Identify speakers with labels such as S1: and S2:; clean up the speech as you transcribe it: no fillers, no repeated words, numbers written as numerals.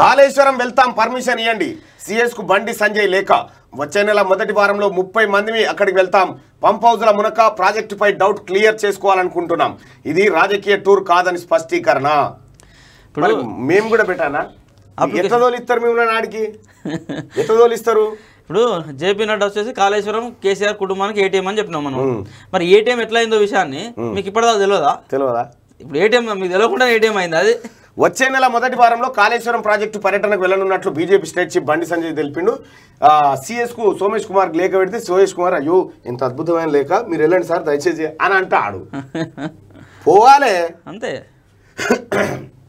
S1: కాళేశ్వరం వెళ్తాం పర్మిషన్ ఇవ్వండి సిఎస్ కు బండి సంజయ్ లేఖ వచ్చే నెల మొదటి వారంలో 30 మందిని అక్కడికి వెళ్తాం పంప్ హౌజ్ల మునక ప్రాజెక్టుపై డౌట్ క్లియర్ చేసుకోవాలనుకుంటున్నాం ఇది రాజకీయ టూర్ కాదని స్పష్టీకరణ ఇప్పుడు మేము కూడా పెట్టానా ఎట్లా తోలిస్తారు మేము నాడికి ఎట్లా తోలిస్తారు
S2: ఇప్పుడు జేపీ నడ్డా వచ్చేసి కాళేశ్వరం కేసీఆర్ కుటుంబానికి ఏటీఎం అని చెప్పినాం మనం మరి ఏటీఎం ఎట్లా అయిందో విషయాన్ని మీకు ఇప్పటిదా తెలియదా ఇప్పుడు ఏటీఎం మీకు తెలియకుండా ఏటీఎం అయింది అది
S1: వచ్చే నెల మొదటి వారంలో కాళేశ్వరం ప్రాజెక్టు పర్యటనకు వెళ్లనున్నట్లు BJP state chief Bandi Sanjay తెలిపిండు CS కు సోమేష్ కుమార్ లేఖ పెడితే సోమేష్ కుమార్ అయ్యో ఇంత అద్భుతమైన లేఖ మీరు వెళ్ళండి సార్ దయచేసి అని అంటాడు పోవాలే
S2: అంతే